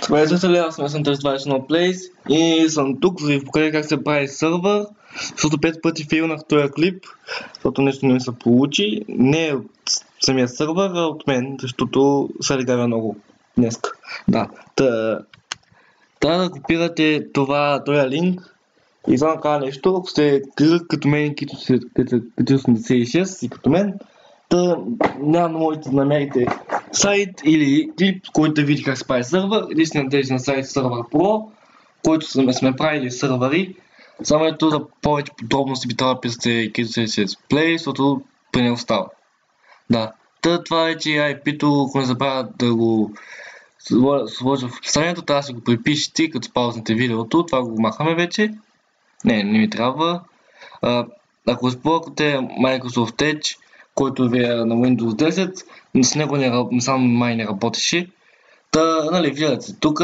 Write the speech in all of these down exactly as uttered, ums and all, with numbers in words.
Здравейте, аз съм Търс двайсет и едно Plays и съм тук, за да ви покажа как се прави сървър, защото пет пъти фейлнах този клип, защото нещо не ми се получи. Не от самия сървър, а от мен, защото се легавя много днеска. Да, Та, трябва да копирате това, този линк и само кажа нещо, ако сте кръг като мен, като осемдесет и шест и като мен, да няма да можете да намерите сайт или клип, който да види как се прави сървър. Единствено тези на сайт Server Pro, който сме, сме правили сървъри. Само ето за повече подробности би трябва да писате KitSeSS Play, защото при него става. Да, Та, това вече е ай пи-то, ако не забравя да го сложа в описанието, трябва да си го припишете, като паузнете видеото. Това го махаме вече. Не, не ми трябва. А, ако използвате Microsoft Edge, който ви е на Windows десет, с него не, сам май не работеше. Та, нали, гледате тук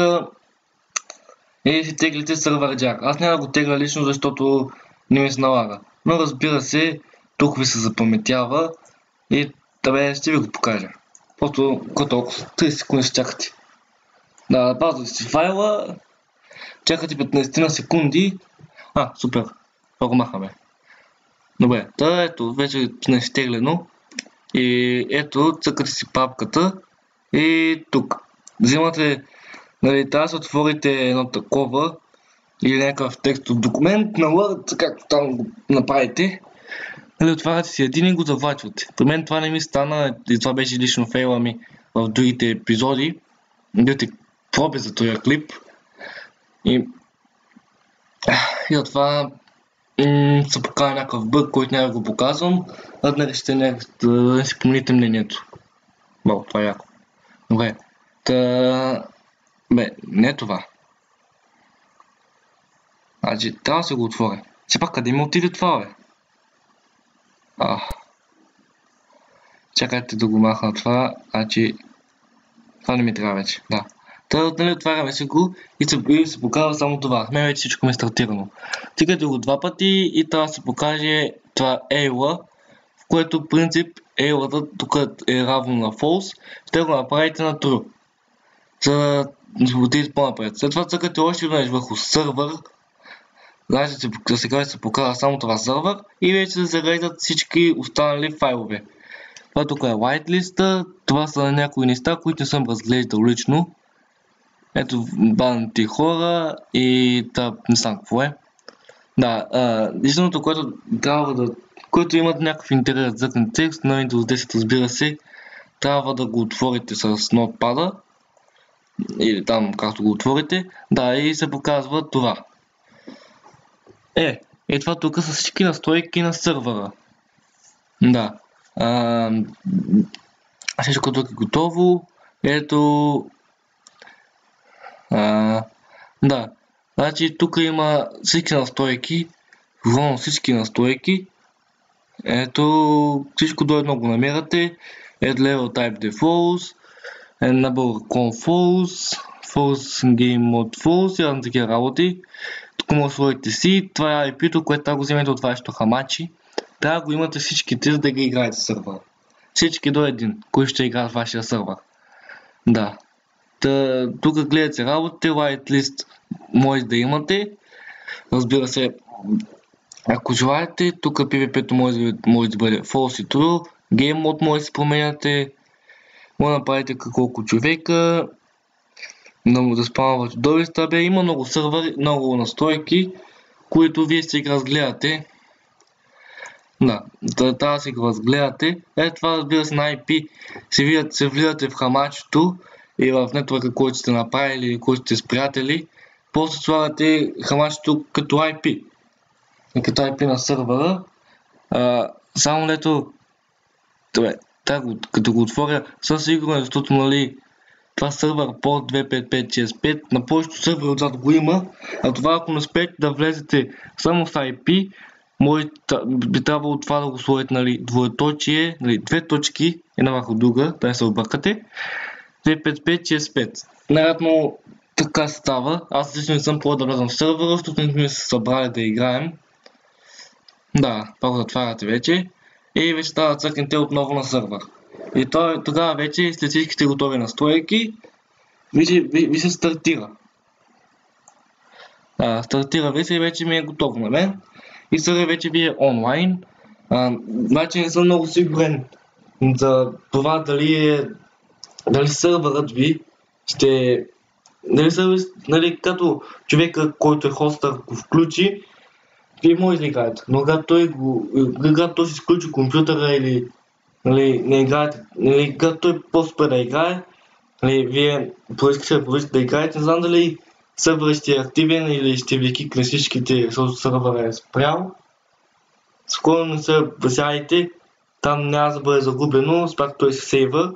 и си теглите сервер джак. Аз няма да го тегля лично, защото не ми се налага. Но разбира се, тук ви се запаметява и да ще ви го покажа. Просто като трийсет секунди ще чакате. Да, пазвате си файла, чакате петнайсет на секунди. А, супер, това го махаме. Добре, та ето, вече не е стеглено и ето, цъкате си папката и тук. Взимате, нали, трябва да се отворите едно такова или някакъв текстов документ на Word, както там го направите. Нали, отваряте си един и го завлачвате. При мен това не ми стана и това беше лично фейла ми в другите епизоди. Видите проби за този клип. И, и от това Mm, се покажа някакъв бъг, който няма да го показвам, а да наречете някак да не си помните мнението. Бо, това е яко. Добре. Та... Бе, не това. Значи, трябва да се го отворя. Все пак, къде ми отиде това, бе? А. Чакайте да го махна това. Значи... Това не ми трябва вече, да. Та, нали, отваряме си го и се, и се показва само това. Мен вече всичко ми е стартирано. Тикате го два пъти и трябва да се покаже това ейла, в което принцип ейлата тук е равно на false, ще го направите на true, за да отидете по-напред. След това цъкате още веднъж върху сервер, значи да сега се показва само това сервер и вече се загледат всички останали файлове. Това тук е whitelist, това са някои неща, които не съм разглеждал лично. Ето банти хора и да, не знам какво е. Да, единственото, което трябва да, което имат някакъв интерес за текст на Windows десет, разбира се, трябва да го отворите с Notepad или там както го отворите, да, и се показва това. Е, е това тук са всички настройки на сървъра. Да, а, всичко тук е готово. Ето. А, да, значи тук има всички настройки, ровно всички настройки. Ето, всичко до едно го намирате. Add level type defaults, enable con false, false game mode false и разни такива работи. Тук може да сложите си, това е ай пи-то, което трябва да го вземете от вашето хамачи. Трябва да го имате всичките, за да ги играете в сървър. Всички до един, които ще играят в вашия сървър. Да. Тук гледате работите, whitelist може да имате. Разбира се, ако желаете, тук пи ви пи-то може, може да бъде false и true, game mode може да се променяте, може да направите колко човека, да, да спамвате до листа, бе, има много сървъри, много настройки, които вие ще ги разгледате. Да, трябва да си го разгледате. Е, това разбира се на ай пи, се, видят, се влизате в хамачето и в нетворка, който сте направили или който сте спрятали, после слагате хамачето като ай пи. И като ай пи на сървъра. А, само лето, като го отворя, съм сигурен, защото нали, това сървър порт две пет пет шест пет на повечето сървъри отзад го има, а това ако не успеете да влезете само с ай пи, може, би трябвало това да го сложите нали, двоеточие, нали, две точки, една върху друга, да не се объркате. две пет пет шест пет. Най-вероятно така става. Аз лично не съм пробвал да влезам в сървъра, защото не сме се събрали да играем. Да, това го затваряте вече. И вече трябва да цъкнете отново на сървър. И тогава вече след всичките готови настройки, Вижте, вижте, стартира. А, стартира вече и вече ми е готов на мен. И сървър вече ви е онлайн. А, значи не съм много сигурен за това дали е дали сървърът ви ще дали сървър, нали, като човека, който е хостър, го включи, вие може да играете, но когато той, го, когато той си изключи компютъра или нали, не играете, нали, когато той по-спре да играе, нали, вие поискате да продължите да играете, не знам дали сървърът ще е активен или ще ви кикне всичките, защото сървърът е спрял. Скоро не се засядайте, там няма да бъде загубено, спак той се сейва.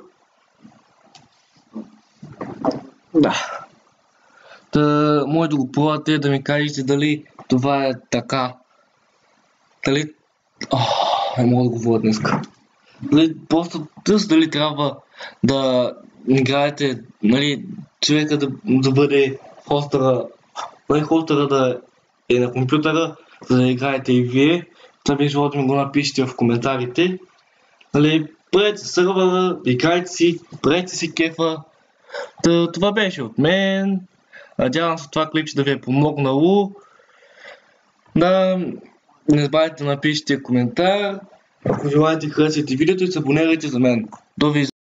Да. Та, може да го пробвате, да ми кажете дали това е така. Дали... Ох, не мога да говоря днеска. Дали, просто тъс дали трябва да играете, нали, човека да, да бъде хостера, нали, хостера да е на компютъра, за да играете и вие. Това би желало да ми го напишете в коментарите. Нали, правете сървъра, играйте си, правете си кефа. Та, това беше от мен. Надявам се това клипче да ви е помогнало. Да, не забравяйте да напишете коментар. Ако желаете, харесайте видеото и се абонирайте за мен. До виждане.